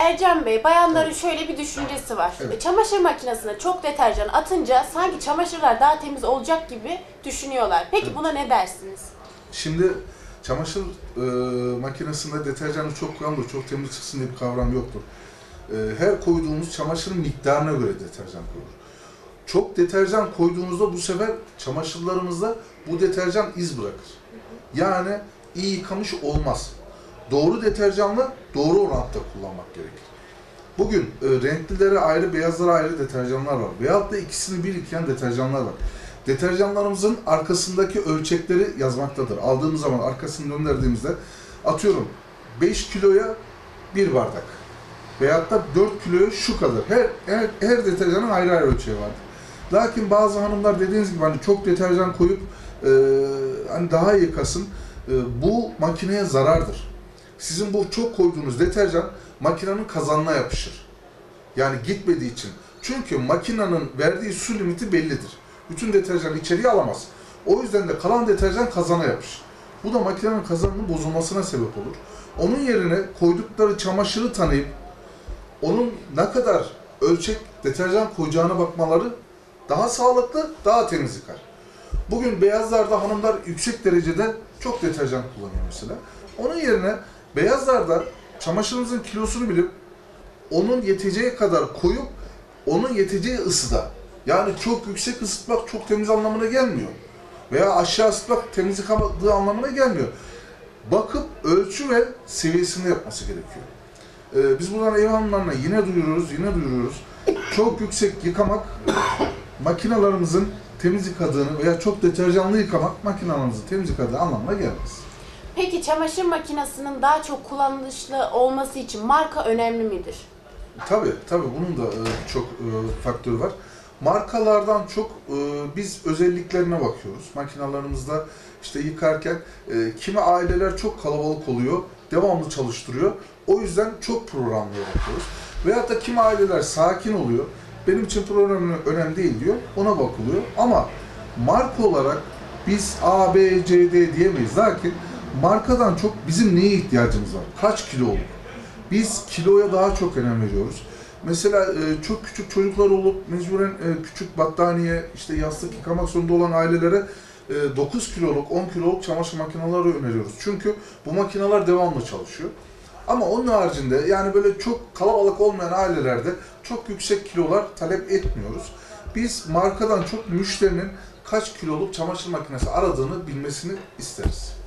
Ercan Bey, bayanların şöyle bir düşüncesi var. Evet. Çamaşır makinesine çok deterjan atınca sanki çamaşırlar daha temiz olacak gibi düşünüyorlar. Peki buna ne dersiniz? Şimdi çamaşır makinesinde deterjanı çok koyan da çok temiz çıksın diye bir kavram yoktur. Her koyduğumuz çamaşırın miktarına göre deterjan koyulur. Çok deterjan koyduğunuzda bu sefer çamaşırlarımızda bu deterjan iz bırakır. Yani iyi yıkamış olmaz. Doğru deterjanla doğru orantıda kullanmak gerekir. Bugün renklilere ayrı, beyazlara ayrı deterjanlar var. Veyahut da ikisini bir yıkayan deterjanlar var. Deterjanlarımızın arkasındaki ölçekleri yazmaktadır. Aldığımız zaman arkasını gönderdiğimizde atıyorum 5 kiloya 1 bardak. Veyahut da 4 kiloya şu kadar. Her deterjanın ayrı ayrı ölçeği vardır. Lakin bazı hanımlar dediğiniz gibi hani çok deterjan koyup hani daha yıkasın, bu makineye zarardır. Sizin bu çok koyduğunuz deterjan makinenin kazanına yapışır. Yani gitmediği için. Çünkü makinenin verdiği su limiti bellidir. Bütün deterjanı içeriye alamaz. O yüzden de kalan deterjan kazana yapışır. Bu da makinenin kazanının bozulmasına sebep olur. Onun yerine koydukları çamaşırı tanıyıp onun ne kadar ölçek deterjan koyacağına bakmaları daha sağlıklı, daha temiz yıkar. Bugün beyazlarda hanımlar yüksek derecede çok deterjan kullanıyor mesela. Onun yerine beyazlarda çamaşırınızın kilosunu bilip onun yeteceği kadar koyup onun yeteceği ısıda. Yani çok yüksek ısıtmak çok temiz anlamına gelmiyor. Veya aşağı ısıtmak temiz yıkamadığı anlamına gelmiyor. Bakıp ölçü ve seviyesinde yapması gerekiyor. Biz buradan ev hanımlarına yine duyuruyoruz. Çok yüksek yıkamak makinalarımızın temiz yıkadığını veya çok deterjanlı yıkamak makinalarımızın temiz yıkadığı anlamına gelmez. Peki çamaşır makinesinin daha çok kullanışlı olması için marka önemli midir? Tabii bunun da çok faktörü var. Markalardan çok biz özelliklerine bakıyoruz. Makinalarımızda işte yıkarken kimi aileler çok kalabalık oluyor, devamlı çalıştırıyor. O yüzden çok programlıya bakıyoruz. Veyahut da kimi aileler sakin oluyor, benim için program önemli değil diyor, ona bakılıyor. Ama marka olarak biz A, B, C, D diyemeyiz. Lakin markadan çok bizim neye ihtiyacımız var? Kaç kilo olur? Biz kiloya daha çok önem veriyoruz. Mesela çok küçük çocuklar olup mecburen küçük battaniye, işte yastık yıkamak zorunda olan ailelere 9 kiloluk, 10 kiloluk çamaşır makineleri öneriyoruz. Çünkü bu makineler devamlı çalışıyor. Ama onun haricinde yani böyle çok kalabalık olmayan ailelerde çok yüksek kilolar talep etmiyoruz. Biz markadan çok müşterinin kaç kiloluk çamaşır makinesi aradığını bilmesini isteriz.